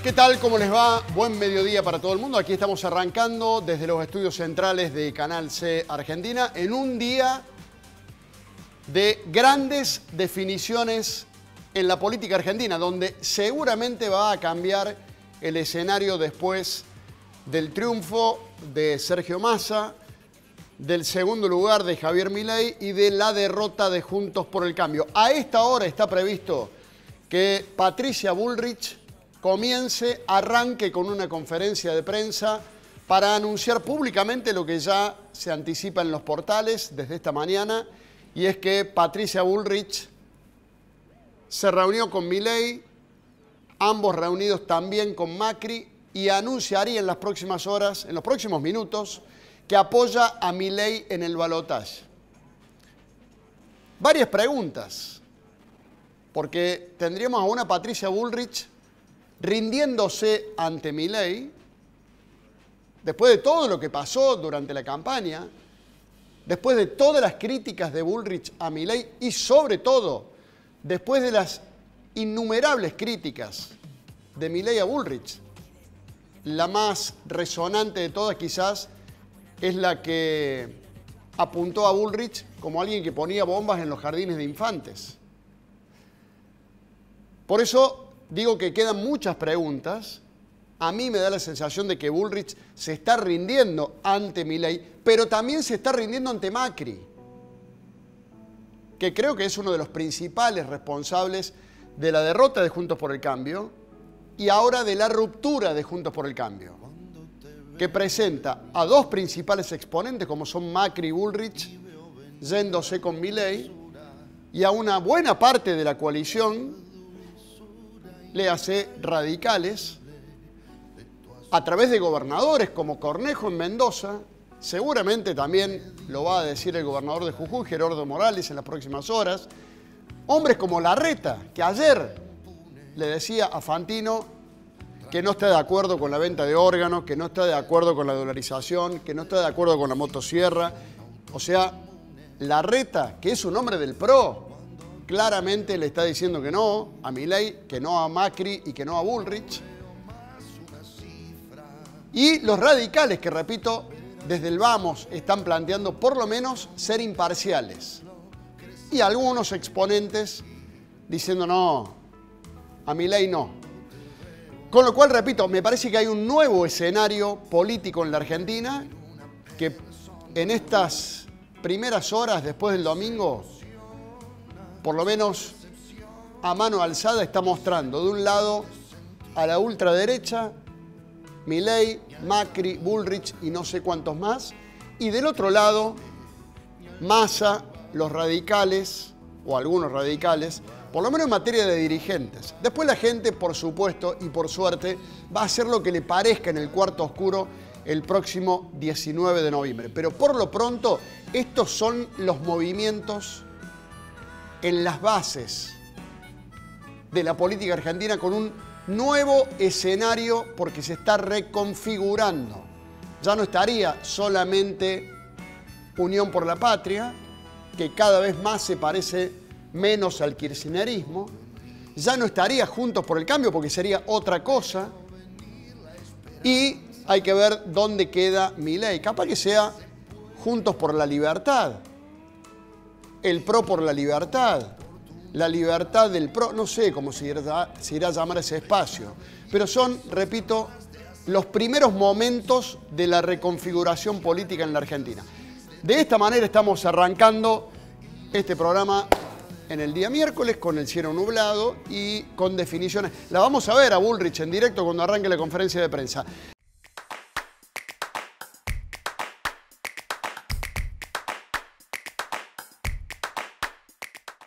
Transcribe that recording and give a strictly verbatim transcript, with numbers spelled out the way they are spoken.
¿Qué tal? ¿Cómo les va? Buen mediodía para todo el mundo. Aquí estamos arrancando desde los estudios centrales de Canal C Argentina en un día de grandes definiciones en la política argentina, donde seguramente va a cambiar el escenario después del triunfo de Sergio Massa, del segundo lugar de Javier Milei y de la derrota de Juntos por el Cambio. A esta hora está previsto que Patricia Bullrich comience, arranque con una conferencia de prensa para anunciar públicamente lo que ya se anticipa en los portales desde esta mañana, y es que Patricia Bullrich se reunió con Milei, ambos reunidos también con Macri, y anunciaría en las próximas horas, en los próximos minutos, que apoya a Milei en el balotaje. Varias preguntas, porque tendríamos a una Patricia Bullrich rindiéndose ante Milei, después de todo lo que pasó durante la campaña, después de todas las críticas de Bullrich a Milei y sobre todo después de las innumerables críticas de Milei a Bullrich. La más resonante de todas quizás es la que apuntó a Bullrich como alguien que ponía bombas en los jardines de infantes. Por eso digo que quedan muchas preguntas. A mí me da la sensación de que Bullrich se está rindiendo ante Milei, pero también se está rindiendo ante Macri, que creo que es uno de los principales responsables de la derrota de Juntos por el Cambio y ahora de la ruptura de Juntos por el Cambio, que presenta a dos principales exponentes como son Macri y Bullrich yéndose con Milei, y a una buena parte de la coalición, léase radicales, a través de gobernadores como Cornejo en Mendoza, seguramente también lo va a decir el gobernador de Jujuy, Gerardo Morales, en las próximas horas, hombres como Larreta, que ayer le decía a Fantino que no está de acuerdo con la venta de órganos, que no está de acuerdo con la dolarización, que no está de acuerdo con la motosierra. O sea, Larreta, que es un hombre del P R O, claramente le está diciendo que no a Milei, que no a Macri y que no a Bullrich. Y los radicales, que repito, desde el Vamos están planteando por lo menos ser imparciales. Y algunos exponentes diciendo no, a Milei no. Con lo cual, repito, me parece que hay un nuevo escenario político en la Argentina que en estas primeras horas después del domingo, por lo menos a mano alzada, está mostrando de un lado a la ultraderecha, Milei, Macri, Bullrich y no sé cuántos más, y del otro lado, Massa, los radicales, o algunos radicales, por lo menos en materia de dirigentes. Después la gente, por supuesto y por suerte, va a hacer lo que le parezca en el cuarto oscuro el próximo diecinueve de noviembre. Pero por lo pronto, estos son los movimientos en las bases de la política argentina, con un nuevo escenario porque se está reconfigurando. Ya no estaría solamente Unión por la Patria, que cada vez más se parece menos al kirchnerismo. Ya no estaría Juntos por el Cambio porque sería otra cosa. Y hay que ver dónde queda Milei. Capaz que sea Juntos por la Libertad, el P R O por la Libertad, la libertad del P R O, no sé cómo se irá, se irá a llamar ese espacio, pero son, repito, los primeros momentos de la reconfiguración política en la Argentina. De esta manera estamos arrancando este programa en el día miércoles con el cielo nublado y con definiciones. La vamos a ver a Bullrich en directo cuando arranque la conferencia de prensa.